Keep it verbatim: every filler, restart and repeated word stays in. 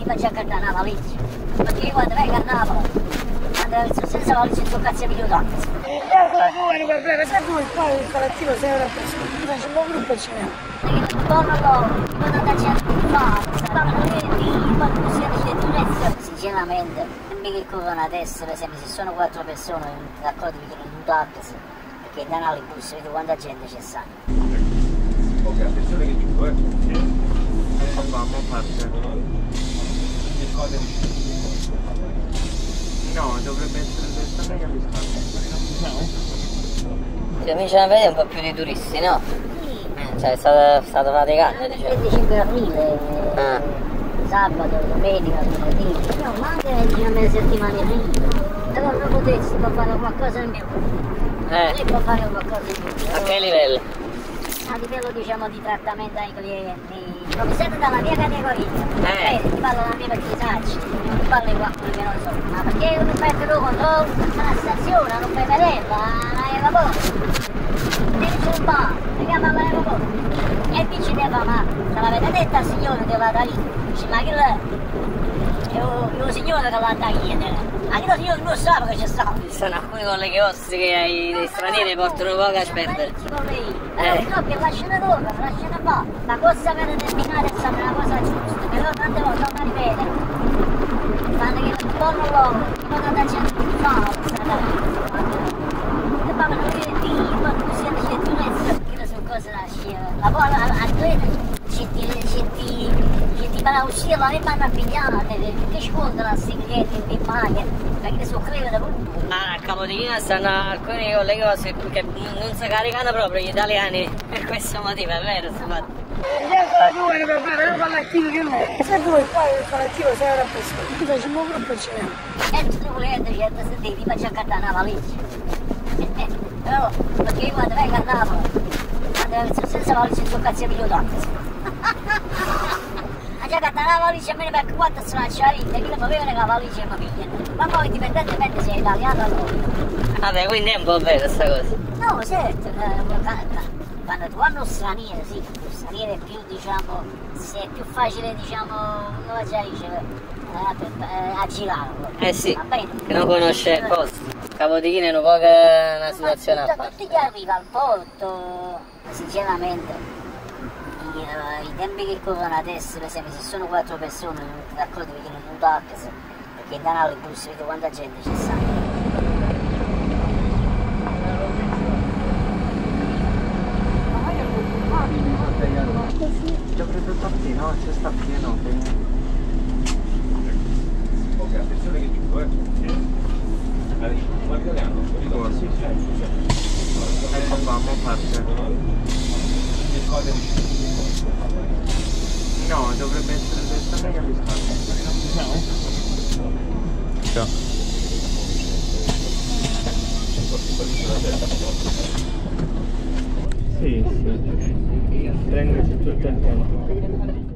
faccio a cartare una valigia. Perché io quando vengo a Napoli, quando senza valigia non so cazzo mi chiudo. Eh, guarda, vuoi guardare, sai come qua il collettivo sei ora persone, facciamo un gruppo e ci andiamo. Torno loro, quando andarci a fare, stavano lì, quando tu siete scetti, sinceramente, non mi ricorrono adesso, per esempio, se sono quattro persone, d'accordo, mi chiedono un taxi, perché in danno il bus, vedo quanta gente c'è sta. Ok, attenzione che giù, eh. Sì. Facciamo parte. No, dovrebbe essere questa che mi sta. No. Cominciano a vedere un po' più di turisti, no? Sì. Cioè è stato, stato faticante, Il diciamo. venticinque aprile, Ah. sabato, domenica, venerdì, no, ma anche nelle settimane prima. Però non potessi fare qualcosa in più. Eh. Lei può fare qualcosa in più. A che livello? A livello diciamo di trattamento ai clienti, come siete dalla mia categoria, Eh. eh, ti parlo della mia perché sacci, non ti parlo di qualcuno che non so, ma perché non fai più controllo alla stazione, non fai merenda, all'aeroporto, devi su un bar, andiamo all'aeroporto, e dici te fa ma, se l'avete detta al signore che va da lì, dici ma che è? È un signore che va da lì, ma che lo signore non sa che c'è stato. Ci sono alcuni colleghi vostri che ai dei stranieri portano poco a sperdere. Eh, no, che lasciano dove, lasciano qua. La cosa per determinare è sempre una cosa giusta, però tante volte non ripete. Fanno che non torno loro, che non andarci a fare, e vanno a vedere lì, quando tu siete scetti in mezzo, che ne sono cose da sciere. La buona atleta, scetti, scetti, scetti per uscire, ma mi vanno a pigliare, che scontano a segreti, in maglia, perché sono creve da tutto. Ma a Capodichino stanno alcuni colleghi vostri che non si caricano proprio gli italiani per questo motivo, è vero, si fa. Guarda, vuoi guardare, il collettivo che è. Se vuoi qua il collettivo sei ora persone, facciamo un gruppo e ci andiamo. E tu volete, certo, sentite, ti faccio a cartare una valigia. Però, perché io quando vengo a Napoli, quando senza valigia non so cazzo mi chiudo. A già cartare una valigia a me perché quanto sono a vita, che non avevano la valigia e mi pigliano. Ma poi indipendentemente se è italiano o no. Vabbè, quindi è un po' vero sta cosa. No, certo, eh, quando tu hanno straniere, sì, straniere è più, diciamo, se è più facile, diciamo, come già dice, eh, a girare. Eh sì, va bene? che non conosce il posto. Capodichino è un po' che una situazione a Ma parte. tutti che arriva al porto, sinceramente, i, uh, i tempi che corrono adesso, per esempio, se sono quattro persone, d'accordo, perché non un taxi, perché in danno il bus, vedo quanta gente c'è sta. Dovrebbe partire, no? C'è sta pieno. Ok, attenzione che giù, eh. Sì. Ma italiano? Sì, sì. E facciamo parte. No, dovrebbe essere questa che mi sta. No. Ciao. Sì, sì. Prendere tutto il tempo.